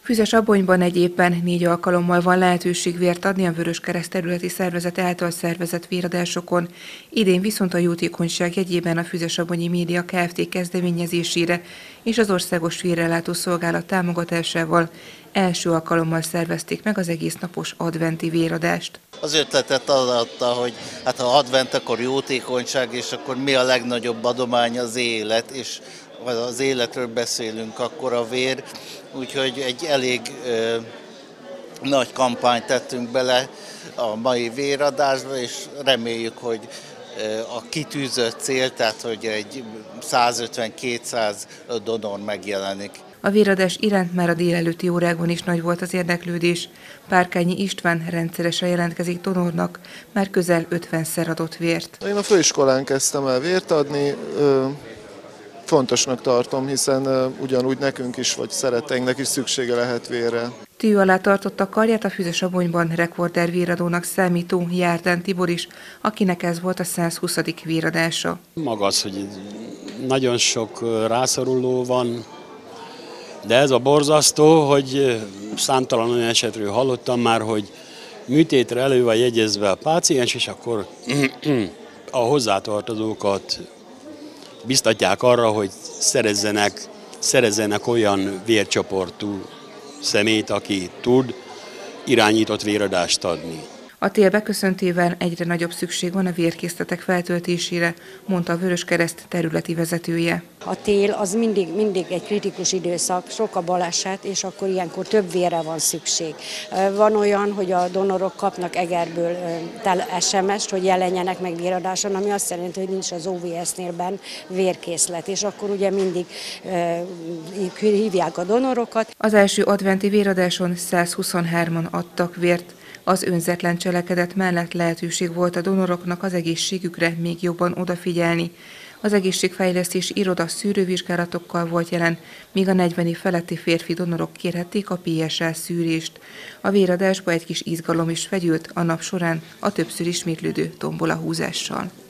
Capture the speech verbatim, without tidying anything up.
Füzesabonyban egy évben négy alkalommal van lehetőség vért adni a Vöröskereszt területi szervezet által szervezett véradásokon. Idén viszont a jótékonyság jegyében a Füzesabonyi Média Kft. Kezdeményezésére és az Országos Vérellátó Szolgálat támogatásával első alkalommal szervezték meg az egésznapos adventi véradást. Az ötletet az adta, hogy hát ha advent, akkor jótékonyság, és akkor mi a legnagyobb adomány? Az élet, és ha az életről beszélünk, akkor a vér. Úgyhogy egy elég ö, nagy kampányt tettünk bele a mai véradásba, és reméljük, hogy ö, a kitűzött cél, tehát hogy egy százötven-kétszáz donor megjelenik. A véradás iránt már a délelőtti órákban is nagy volt az érdeklődés. Párkányi István rendszeresen jelentkezik donornak, már közel ötvenszer adott vért. Én a főiskolán kezdtem el vért adni, fontosnak tartom, hiszen ugyanúgy nekünk is, vagy szeretteinknek is szüksége lehet vérre. Tű alá tartotta karját a Füzesabonyban rekorder véradónak számító Járdán Tibor is, akinek ez volt a százhuszadik véradása. Maga az, hogy nagyon sok rászoruló van, de ez a borzasztó, hogy számtalan olyan esetről hallottam már, hogy műtétre elő van jegyezve a páciens, és akkor a hozzátartozókat biztatják arra, hogy szerezzenek, szerezzenek olyan vércsoportú szemét, aki tud irányított véradást adni. A tél beköszöntével egyre nagyobb szükség van a vérkészletek feltöltésére, mondta a Vöröskereszt területi vezetője. A tél az mindig, mindig egy kritikus időszak, sok a baleset, és akkor ilyenkor több vérre van szükség. Van olyan, hogy a donorok kapnak Egerből es em est, hogy jelenjenek meg véradáson, ami azt jelenti, hogy nincs az o vé es-nél benn vérkészlet, és akkor ugye mindig hívják a donorokat. Az első adventi véradáson százhuszonhárman adtak vért. Az önzetlen cselekedet mellett lehetőség volt a donoroknak az egészségükre még jobban odafigyelni. Az egészségfejlesztési iroda szűrővizsgálatokkal volt jelen, míg a negyven év feletti férfi donorok kérhették a pé es el szűrést. A véradásba egy kis izgalom is fegyült a nap során a többször ismétlődő tombolahúzással.